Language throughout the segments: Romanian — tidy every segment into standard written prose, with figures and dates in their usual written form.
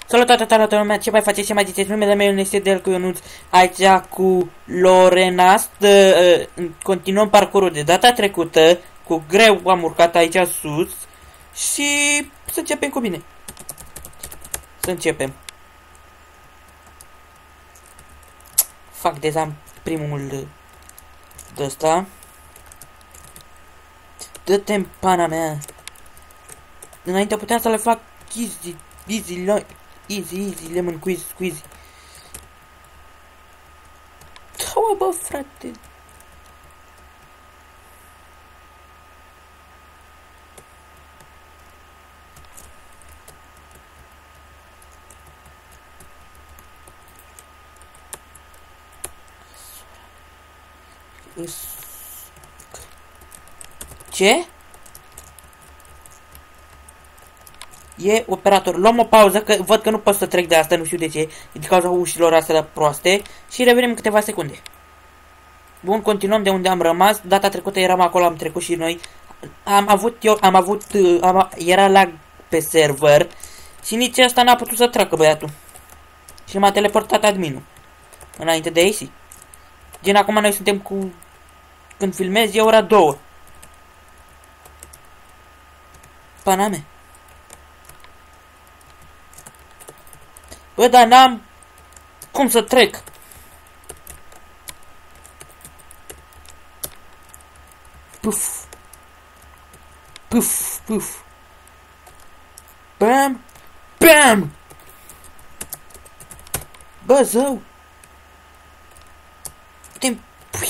Salutare toată lumea, ce mai faceți, ce mai ziceți? Numele meu este Delcu Ionuț, aici cu Lorenast. Continuăm parcurul de data trecută, cu greu am urcat aici sus și să începem cu bine. Să începem. Fac deja primul de ăsta. Dă-te-n pana mea. Înainte puteam să le fac easy, lemon squeezy. Da, bă, frate. Ce? E operator. Luăm o pauză, că văd că nu pot să trec de asta, nu știu de ce. E din cauza ușilor astea proaste. Și revenim în câteva secunde. Bun, continuăm de unde am rămas. Data trecută eram acolo, am trecut și noi. Era lag pe server. Și nici asta n-a putut să treacă băiatul. Și m-a teleportat adminul. Înainte de AC. Gen acum noi suntem cu... Când filmez e ora 2. Pana mea. Bă, dar n-am cum să trec. Puf. Puf, puf. Bam. Bam. Bă, zău. Te-mi pui.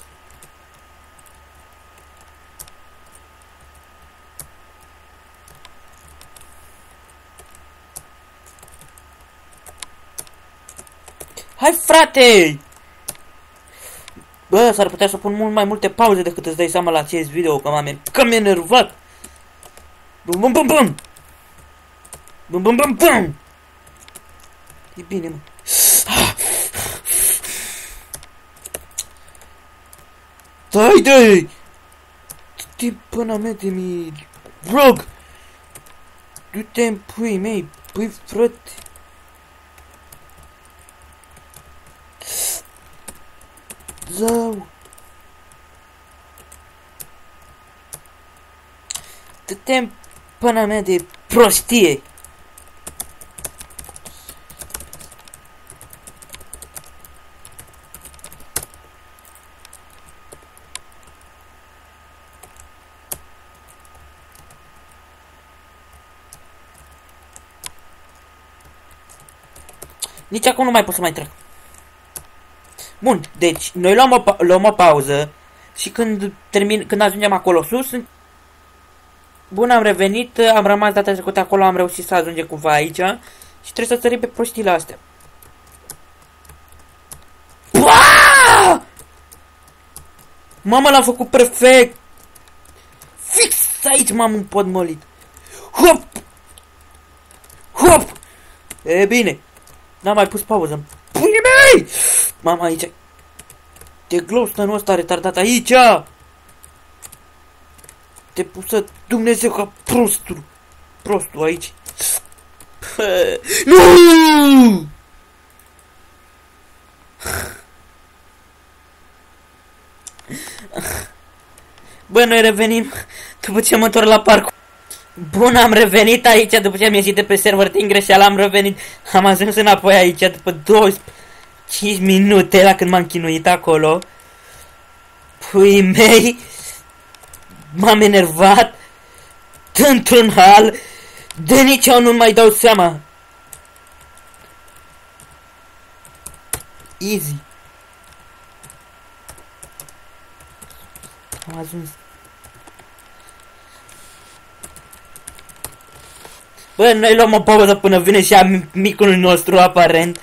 Hai, frate! Bă, s-ar putea să pun mult mai multe pauze decât îți dai seama la acest video, că m-am enervat. Bum bum bum bum! Bum bum bum bum! E bine, mă. Stai de! Du-te până mea de mi... Rog! Du-te în pui mei, păi frate! Zău! Du-te până mea de prostie! Nici acum nu mai pot să mai trec. Bun, deci noi luăm o pauză și când ajungem acolo sus, bun, am revenit, am rămas data trecută acolo, am reușit să ajungem cumva aici și trebuie să sărim pe prostiile astea. Paaaa! Mama, l-a făcut perfect! Fix aici m-am împotmolit. Hop! Hop! E bine, n-am mai pus pauză. Puii mei! Mama, aici. Te glowstone-ul ăsta retardat aici! Te pusă Dumnezeu ca prostul. Prostul aici. Nu! Bă, noi revenim după ce mă întorc la parcul. Bun, am revenit aici după ce am ieșit de pe server din greșeală, am revenit. Am ajuns înapoi aici după 5 minute la când m-am chinuit acolo. Pui mei, m-am enervat într-un hal de nici eu nu mai dau seama. Easy. Am ajuns. Bă, noi luăm o pauză până vine și micul nostru aparent.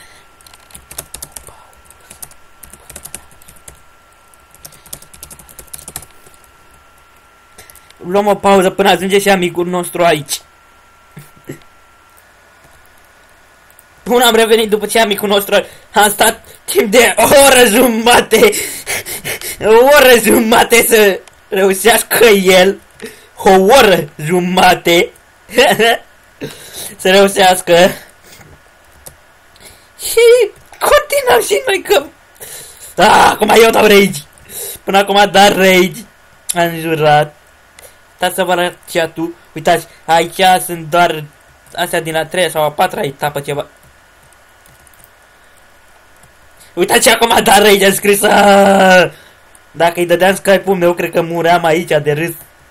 Luăm o pauză până ajunge și amicul nostru aici. Bun, am revenit după ce amicul nostru a stat timp de o oră jumate. O oră jumate să reușească el. O oră jumate să reușească Și continuăm și noi că... Acum eu dau rage. Până acum dar rage. Am jurat. Stați să vă arăt chat-ul. Uitați, aici sunt doar astea din a 3 sau a 4-a etapă ceva. Uitați și acum dar rage a scris. Dacă îi dădeam Skype-ul meu, cred că muream aici de râs.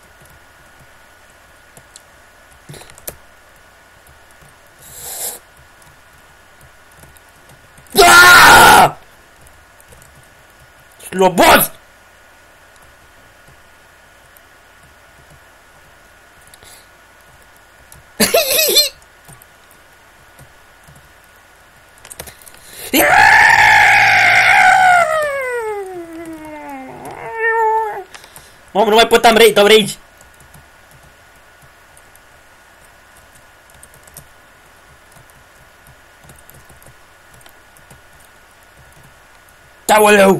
Slobos! Mamă, nu mai pot, am rage. Aoleu!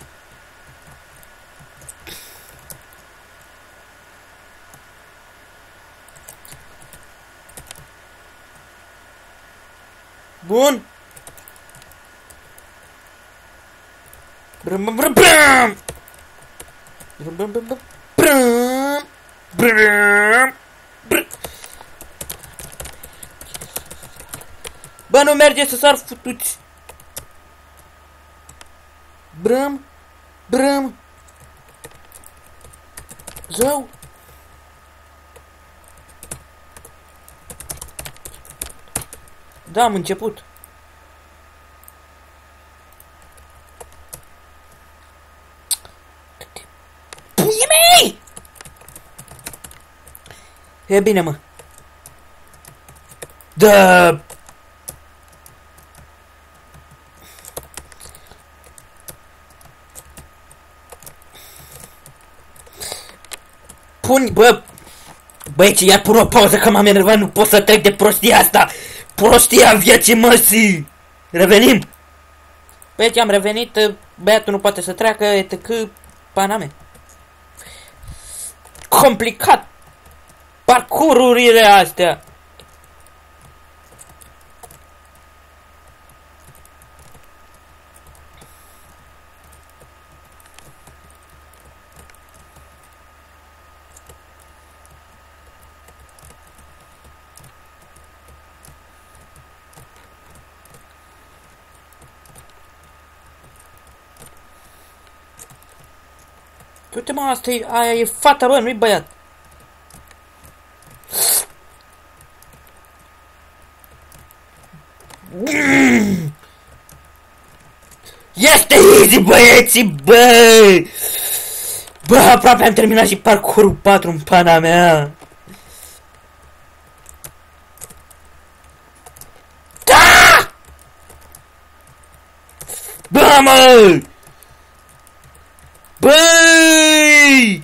Bun. Brum brum brum brum. Brum brum brum brum. Brum. Bă, nu merge să sar futuți. Brum. Brum. Zău. Da, am început. Puii mei! E bine, mă. Da. Pun, bă. Băieți, iar pun o pauză că m-am enervat, nu pot să trec de prostia asta. Prostia vieții măsii! Revenim! Băieți, am revenit, băiatul nu poate să treacă, etc. Pana mea. Complicat! Parcururile astea! Uite, mă, asta e, aia e fata, bă, nu-i băiat. Este easy, băieții, bă! Bă, aproape am terminat și parcurul 4 în pana mea. Da! Bă, mă! Băi!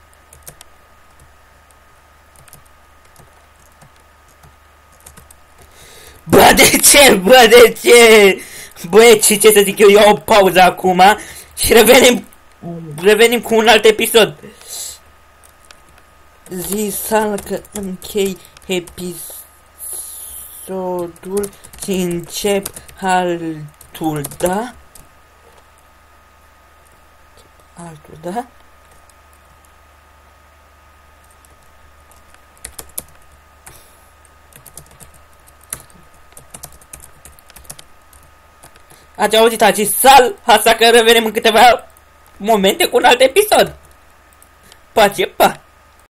Bă, de ce? Bă, de ce? Băieți, ce să zic eu, iau o pauză acum și revenim cu un alt episod. Zisal că închei episodul și încep altul, da? Altul, da? Ați auzit acest sal? Asta că revenim în câteva momente cu un alt episod. Pace, pa!